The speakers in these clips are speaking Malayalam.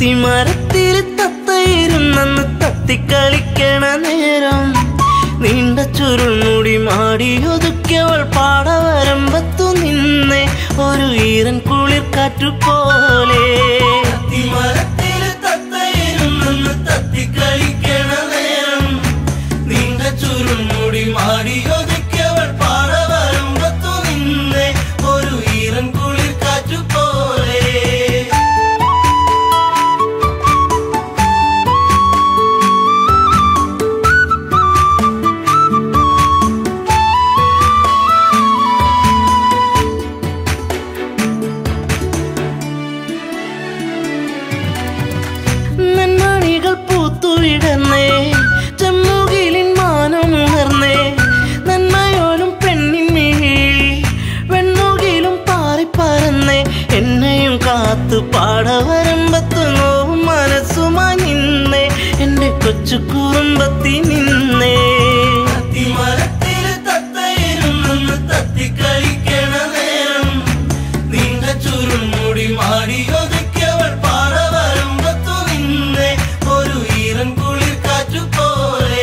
അത്തിമരത്തിൽ തത്തയിരുന്നെന്ന് തത്തിക്കളിക്കണ നേരം നീണ്ട ചുരുൾമുടി മാടിയൊതുക്കിയവൾ പാടവരമ്പത്തു നിന്നെ ഒരു ഈറൻ കുളിർ കാറ്റുപോലെ. അത്തിമരത്തിൽ തത്തയിരുന്നെന്ന് തത്തിക്കളിക്കണ നേരം നീണ്ട ചുരുൾമുടി മാടിയൊതുക്കിയവൾ പാടവരമ്പത്തു നിന്നെ ഒരു ഈറൻ കുളിർ കാറ്റുപോലെ. നന്മണികൾ പൂത്തുവിടർന്നേ ചെമ്മുകിലിൻ മാനമുണർന്നേ നന്മയോലും പെണ്ണിൻ മിഴി വെണ്ണുകിലും പാറിപ്പറന്നേ എന്നെയും കാത്തു പാടവരമ്പത്തു നോവും മനസ്സുമായി നിന്നേ എന്റെ കൊച്ചു കുറുമ്പത്തി നിന്നേ. അത്തിമരത്തിൽ തത്തയിരുന്നെന്ന് തത്തിക്കളിക്കണ നേരം നീണ്ട ചുരുൾമുടി മാടിയൊതുക്കിയവൾ പാടവരമ്പത്തു നിന്നെ ഒരു ഈറൻ കുളിർ കാറ്റുപോലെ.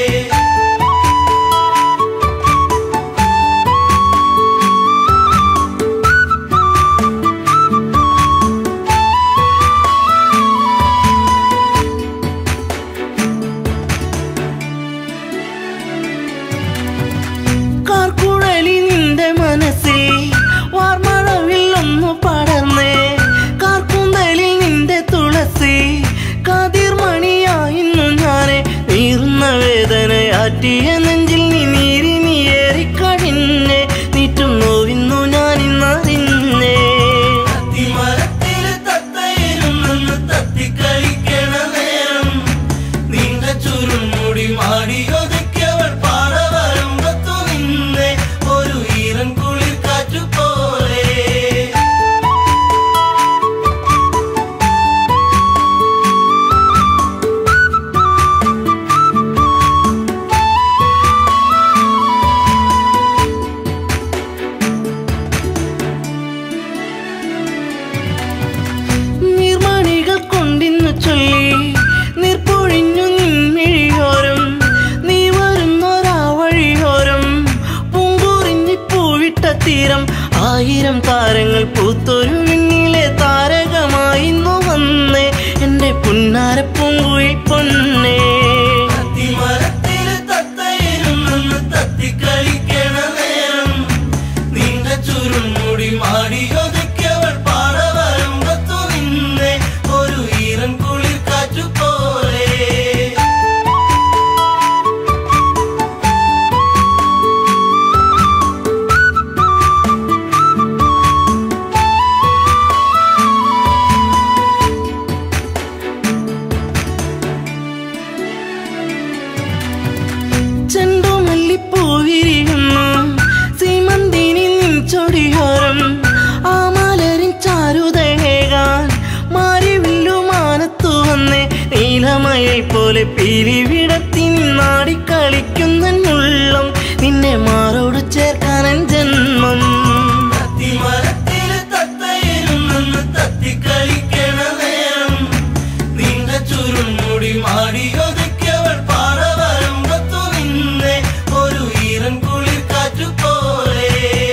കാർക്കുഴലി നിന്റെ മനസ്സിൽ വാർമഴവിൽ ഒന്നു പടർന്നേ കാർക്കുന്തലിൽ നിന്റെ തുളസി കാതിർമണിയായിരുന്നു ഞാനെ നീറുന്ന വേദനയാറ്റിയ നെഞ്ചിൽ നീ നീരി നീയേറിക്കഴിഞ്ഞേ നീറ്റും നോവിന്നു ഞാനിന്നറിഞ്ഞേ. അത്തിമരത്തിൽ തത്തയിരുന്നെന്ന് തത്തിക്കളിക്കണ നേരം നീണ്ട ചുരുൾമുടി മാടിയൊതുക്കിയവൾ പാടവരമ്പത്തു നിന്നെ ഒരു ഈറൻ കുളിർ കാറ്റുപോലെ. നീർമണികൾ കൊണ്ടിന്നു ചൊല്ലി നീർപ്പൊഴിഞ്ഞു നിൻമിഴിയോരം നീ വരുന്നൊരാ വഴിയോരം പൂങ്കുറിഞ്ഞി പൂവിട്ട തീരം ആയിരം താരങ്ങൾ പൂത്തൊരു വിണ്ണിലെ താരകമായിന്നു വന്നേ എന്റെ പുന്നാര പൂങ്കുയിൽ പൊന്നേ. അത്തിമരത്തിൽ തത്തയിരുന്നെന്ന് തത്തിക്കളിക്കണ നേരം നീണ്ട ചുരുൾമുടി മാടിയൊതുക്കിയവൾ പാടവരമ്പത്തു നിന്നെ ഒരു ഈറൻ കുളിർ കാറ്റുപോലെ. ചെണ്ടുമല്ലിപ്പൂവിരിയുന്നു സീമന്തിനി നിൻ ചൊടിയോരം ആ മലരിൻ ചാരുതേകാൻ മാരിവില്ലുമാനത്തു വന്നേ നീലമയിൽ പോലെ പീലി വിടർത്തി നിന്നാടിക്കളിക്കുന്നുള്ളം നിന്നെ മാറോട് ചേർക്കാനൻ ജന്മം. അത്തിമരത്തിൽ തത്തയിരുന്നെന്ന് തത്തിക്കളിക്കണ നേരം നീണ്ട ചുരുൾമുടി മാടിയൊതുക്കിയവൾ പാടവരമ്പത്തു നിന്നെ ഒരു ഈറൻ കുളിർ കാറ്റുപോലെ.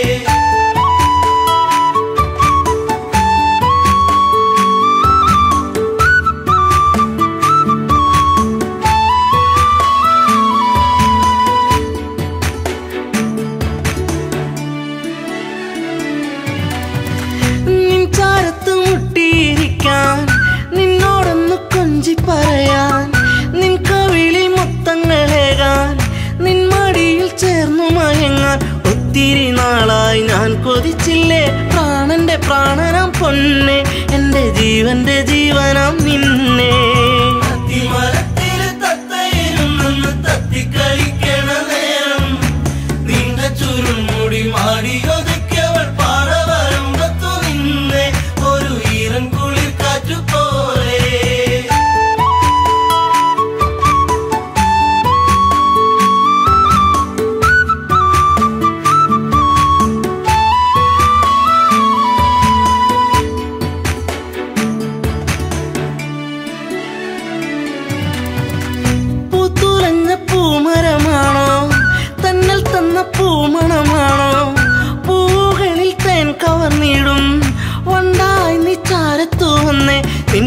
നിൻ ചാരത്ത് മുട്ടിയിരിക്കാൻ നിന്നോടൊന്ന് കൊഞ്ചി പറയാൻ നിൻ കവിളിൽ മൊത്തങ്ങളേകാൻ നിൻ മടിയിൽ ചേർന്നു മയങ്ങാൻ ഒത്തിരി നാളായി ഞാൻ കൊതിച്ചില്ലേ പ്രാണന്റെ പ്രാണനാം പൊന്നെ എന്റെ ജീവന്റെ ജീവനാം നിന്നെ. അത്തിമരത്തിൽ തത്തയിരുന്നെന്ന് തത്തിക്കളിക്കണ നേരം നീണ്ട ചുരുൾമുടി മാടിയൊതുക്കിയവൾ പാടവരമ്പത്തു നിന്നെ ഒരു ഈറൻ കുളിർ കാറ്റുപോലെ.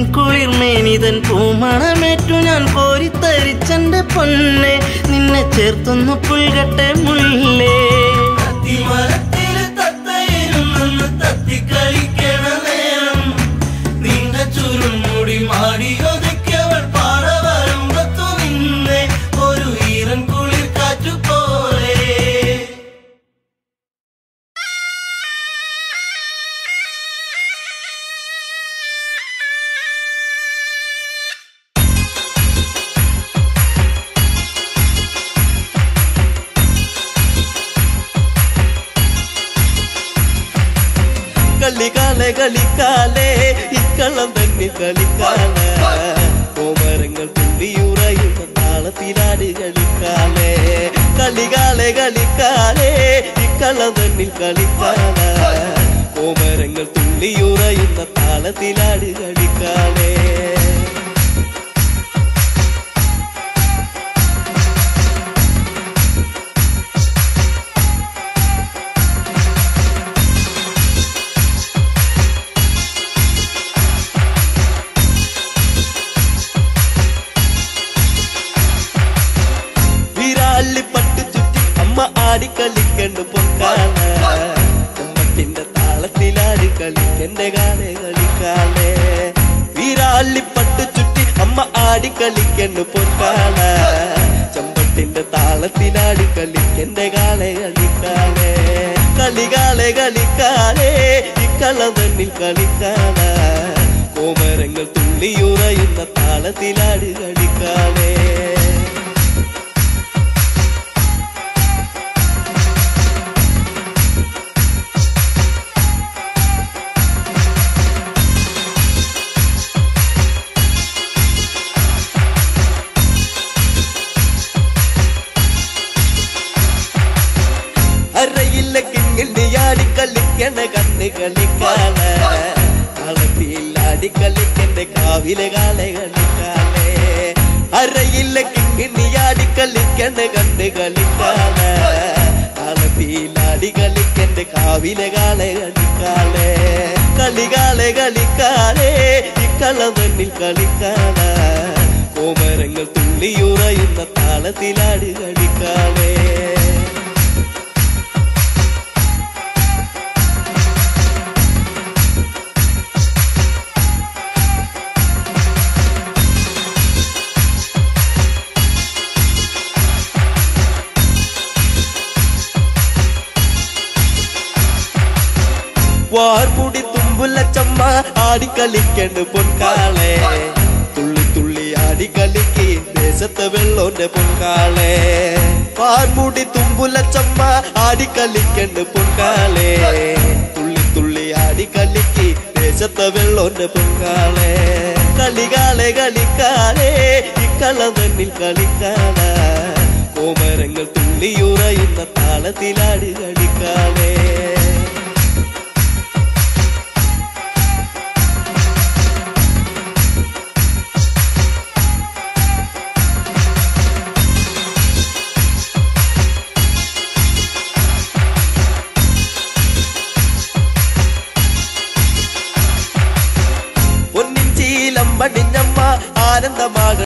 കുളിർമേനിതൻ പൂമണമേറ്റു ഞാൻ കോരിത്തരിച്ചെന്റെ പൊന്നെ നിന്നെ ചേർത്തൊന്നു പുൽകട്ടെ മുല്ലേ തത്തിമരത്തില് തത്തയിരുന്നൊന്ന് തത്തിക്കളിക്കണ നേരം നീണ്ട ചുരുൾമുടി മാടിയൊതുക്കിയവൾ പാടവരമ്പത്തു നിന്നെ ഒരു ഈറൻ കുളിർ കാറ്റുപോലെ കളിക്കാലെ കളിക്കാലേ ഇക്കളം തന്നെ കളിക്കാല കോമരങ്ങൾ തുള്ളിയുറയുന്ന താളത്തിലാട് കളിക്കാലേ കളികാലെ കളിക്കാലേ ഇക്കളം തന്നെ കളിക്കാല കോമരങ്ങൾ തുള്ളിയുറയുന്ന താളത്തിലാട് കളിക്കാലേ പട്ട് ചുറ്റി അമ്മ ആടിക്കളിക്കണ്ട് പൊക്കാല ചമ്മട്ടിന്റെ താളത്തിലാടി കളിക്കന്റെ കാലേ കളിക്കാലേ വീരാളിപ്പട്ട് ചുറ്റി അമ്മ ആടിക്കളിക്കണ്ട് പൊക്കാല ചമ്മട്ടിന്റെ താളത്തിലാടി കളിക്കന്റെ കാലേ കളിക്കാലേ കളികാലേ കളിക്കാലേ ഇക്കളം തന്നിൽ കളിക്കാല കോമരങ്ങൾ തുള്ളിയുറയുന്ന താളത്തിലാടി കളിക്കാലേ അരയില്ല കിങ്ങിണ്ടിയാടി കളിക്കണ കണ്ണ് കളിക്കാല കളത്തിലാടി കളിക്കണ്ട കാവിലെ കാലെ കളിക്കാലേ അരയില്ല കിങ്ങിണ്ടിയാടി കളിക്കണ കണ്ണ് കളിക്കാല കളത്തിലാടി കളിക്കണ്ട കാവിലെ കാലെ കളിക്കാലേ കളികാലെ കളിക്കാലേ ഇക്കളം തന്നിൽ കളിക്കാല കോമരങ്ങൾ തുള്ളിയുറയുന്ന താളത്തിലാടി കളിക്കാലേ വാർമുടി തുമ്പുല ചമ്മ ആടിക്കളിക്കണ്ട് പൊൻകാളെ തുള്ളി തുള്ളി ആടിക്കളിക്ക് ദേശത്തെ വെള്ളോന്റെ പൊൻകാളെ വാർമുടി തുമ്പുല ചമ്മ ആടിക്കളിക്കണ്ട് പൊൻകാളെ തുള്ളി തുള്ളി ആടിക്കളിക്ക് ദേശത്തെ വെള്ളോന്റെ പൊൻകാളെ കളികാലെ കളിക്കാലേ ഇക്കളം തന്നിൽ കളിക്കാല കോമരങ്ങൾ തുള്ളിയുറയുന്ന താളത്തിലാടി കളിക്കാലേ പൊന്നിൻ ചീലം പടിഞ്ഞമ്മ ആനന്ദമാക